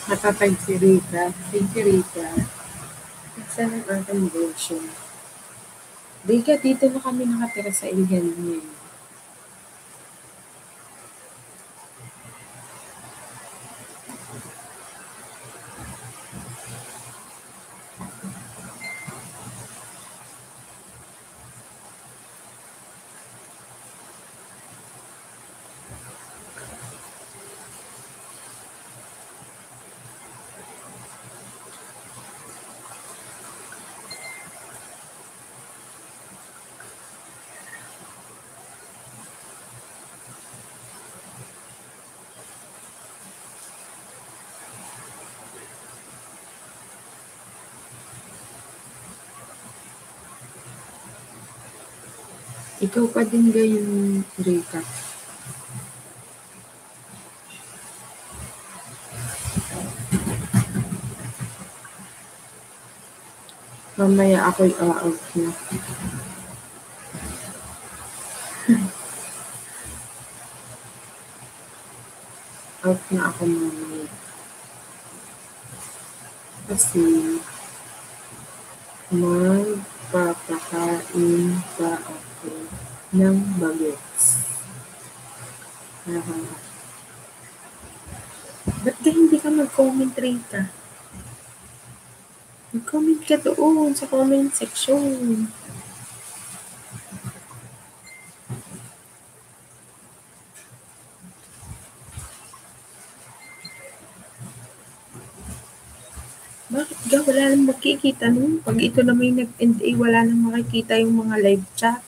Matatag si Rita. Thank you, Rita. Saan ang aking version? Rika, dito na kami nakatira sa Ilihan ngayon. Ikaw pa din gayon, Rika. Mamaya ako'y a-out na. Out na ako mamaya. Kasi magpapakain pa ako ng bagets. Uh, Ba't ka hindi ka mag-comment, Rita? Mag-comment ka doon sa comment section. Bakit ka? Wala nang makikita nun. Pag ito na may nag-end, eh, wala nang makikita yung mga live chat.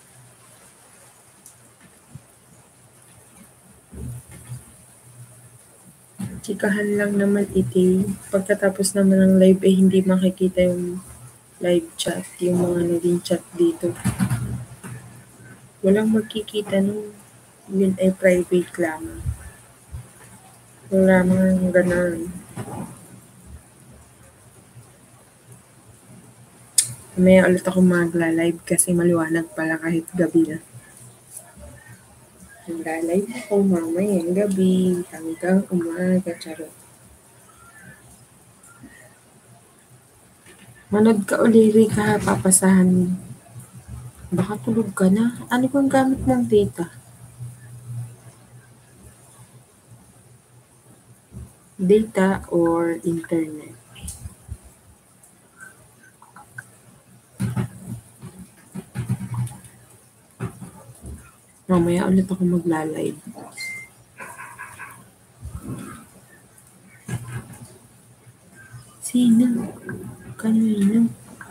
Chikahan lang naman iti. Pagkatapos naman ng live, eh, hindi makikita yung live chat, yung mga naging chat dito. Walang makikita nun. Yun ay private lang. Wala mga ganun. Mamaya ulit ako magla-live kasi maliwanag pala kahit gabi na. Magla-live ako mamayang gabi hanggang umaga, charot. Manood ka uli, Rika, papasahan. Baka tulog ka na. Ano kung gamit ng data? Data or internet? Mamaya ulit ako magla-live. Sino? Kanino?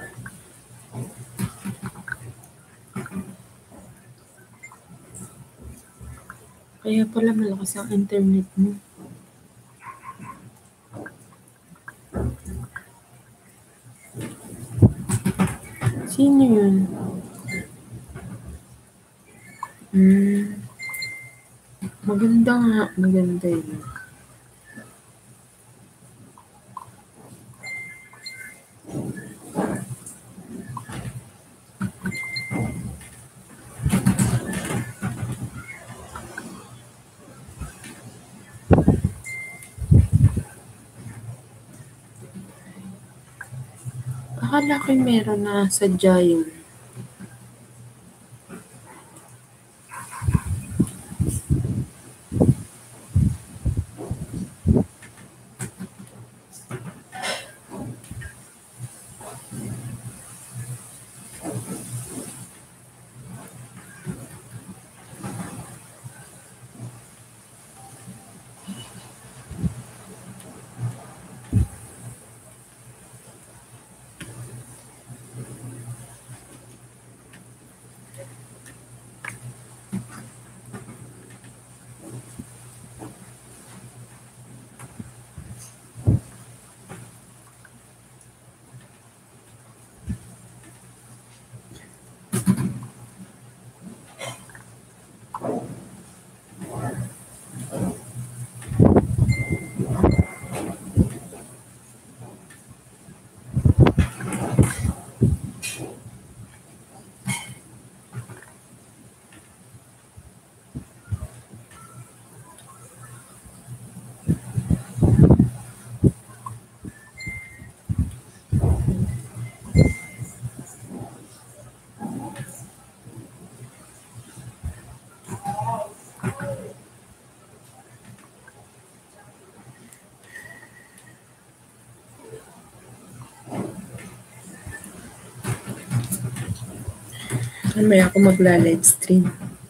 Kaya pala malakas ang internet mo. Sino yun? Hmm. Maganda nga. Maganda yun. Akala ko'y meron na sadya yun. Mamaya ako magla-live stream.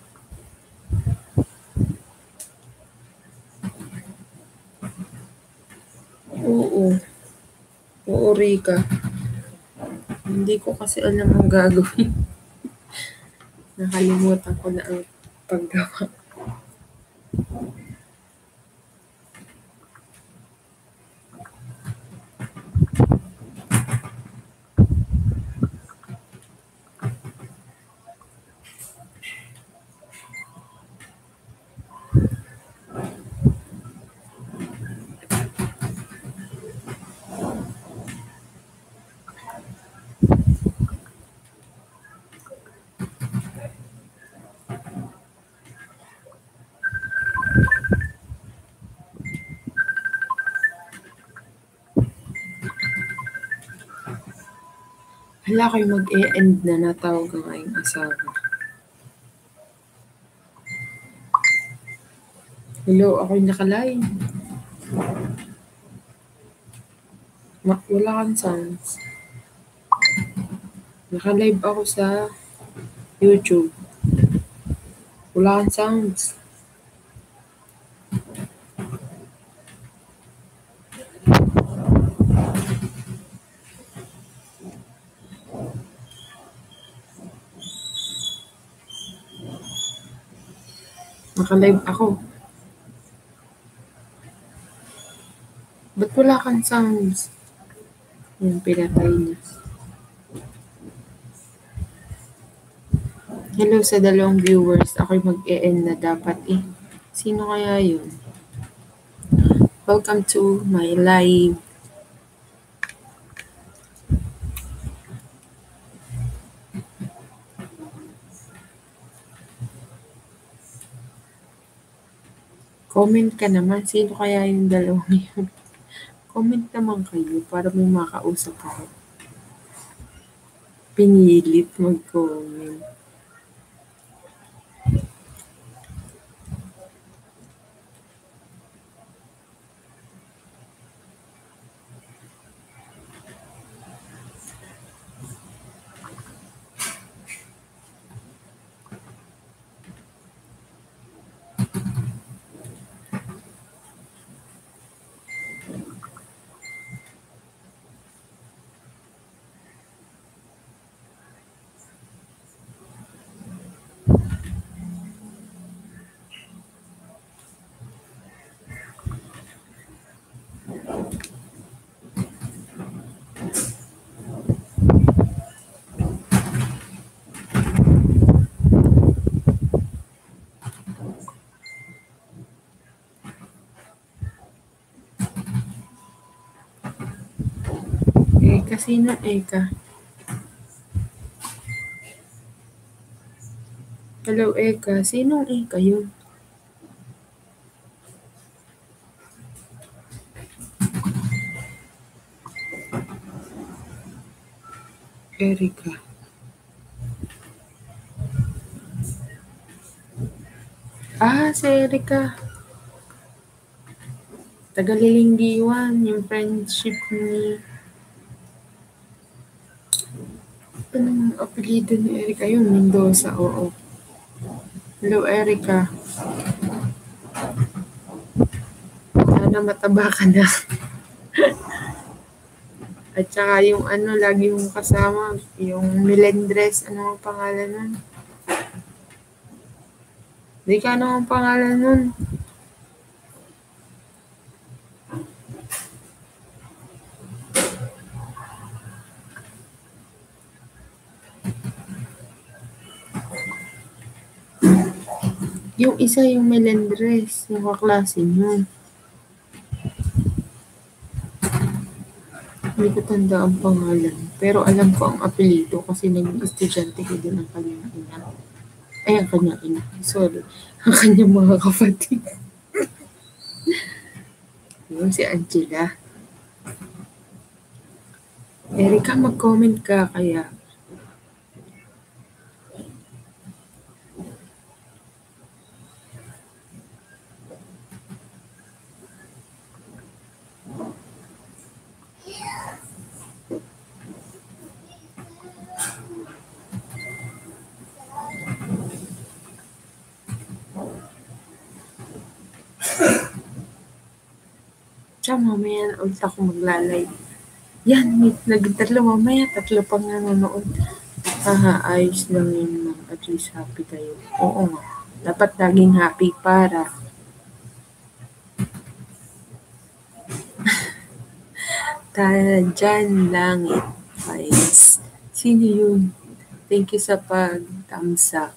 Oo. Oo, Rika. Hindi ko kasi alam ang gagawin. Nakalimutan ko na ang paggawa. Hala kayo mag-e-end na, natawag ang aking asawa. Hello, ako'y nakalive. Ma- wala kang sounds. Nakalive ako sa YouTube. Wala kang sounds. Nakalive ako. Ba't wala kang sounds? Yan, pinatay niya. Hello sa dalawang viewers. Ako'y mag-e-end na dapat eh. Sino kaya yun? Welcome to my live. Comment ka naman. Sino kaya yung dalawang yun? Comment naman kayo para may makausap ako. Pinilit mag-comment. Eka, sino Eka? Hello, Eka. Sinong Eka yun? Erika. Ah, si Erika. Tagalilinggiwan, yung friendship ni... Anong apelido ni Erika? Yung Mendoza, oo. Hello, Erika. Sana mataba ka na. At saka yung ano, lagi mong kasama, yung Melendres, ano ang pangalan nun? Di ka ano ang pangalan nun? Yung isa yung Melendres, yung kaklase nun. Hindi ko tanda ang pangalan. Pero alam ko ang apelido kasi naging estudyante ko din ang kanyang ina. Ay, ang kanyang ina. Sorry. Ang kanyang mga kapatid. Yung si Angela. Erika, mag-comment ka kaya. Tsaka mamaya na ulit ako magla-live. Yan, may naging tatlo mamaya, tatlo pang nanonood. Aha, ayos lang yun, ma'am. At least happy kayo. Oo nga. Dapat laging happy para Tadyan langit. Guys. Sino yun? Thank you sa pag-thumbs up.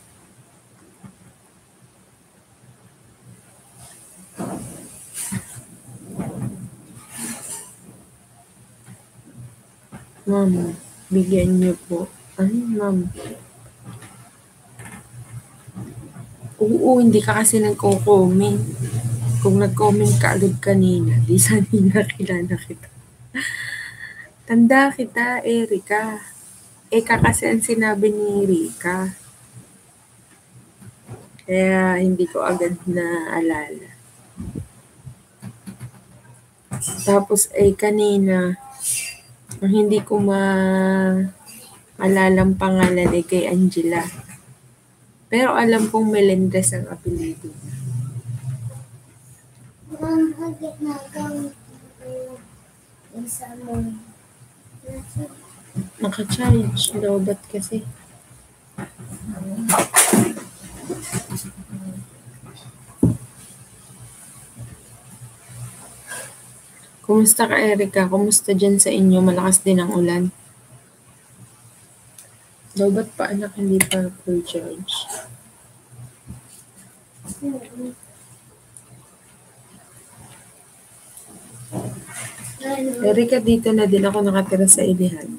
Ma'am, bigyan niyo po. Ano, ma'am? Oo, hindi ka kasi nagko-comment. Kung nag-comment ka agad kanina, di sana nakilala kita. Tanda kita, Erika. Eka kasi ang sinabi ni Rika. Kaya hindi ko agad naalala. Tapos eh kanina, ang hindi ko ma-alalang pangalan eh kay Angela. Pero alam kong Melendez ang apelido. Ma'am, hagit na gamit yung sa mo. Naka-charge. Lobat kasi. Kumusta ka, Erika? Kumusta dyan sa inyo? Malakas din ang ulan. Lobat pa, anak, hindi pa full charge. Erika, dito na din ako nakatira sa Ilihan.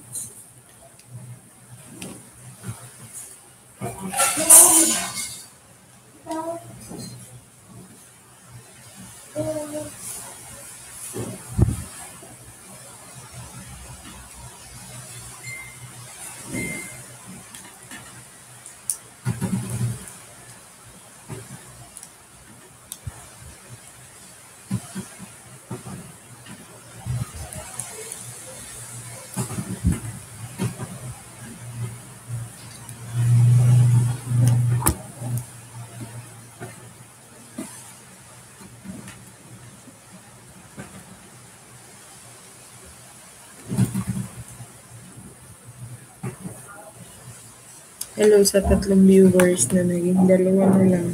Hello sa tatlong viewers na naging dalawa na lang.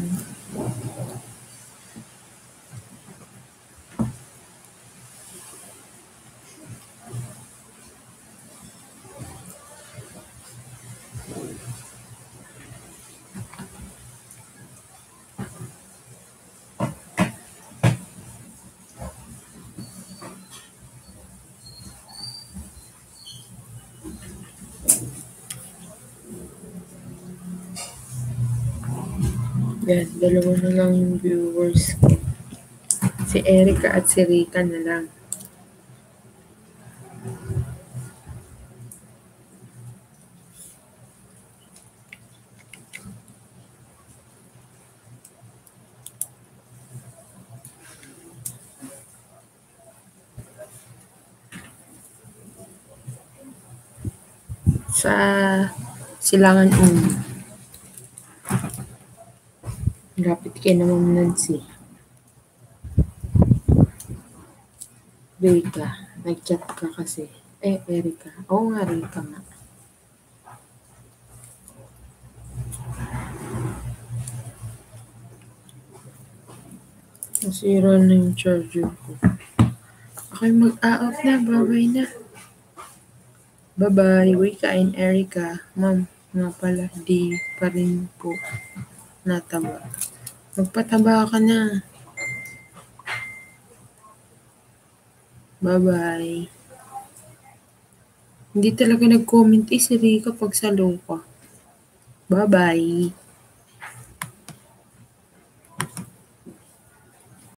Yan, dalawa na lang yung viewers ko. Si Erika at si Rika na lang. Sa Silangan Uno. Lapit kay na Ma'am Nancy. Rika, nag-chat ka kasi. Eh, Erika. Oo nga, Rika nga. Nasira na yung charger ko. Okay, mag-a-out na. Bye-bye na. Bye-bye. Uy, kain, Erika. Ma'am, nga pala, di pa rin po nataba. Magpataba ka na. Bye-bye. Hindi talaga nag-comment eh si Rika pag sa loka. Bye-bye.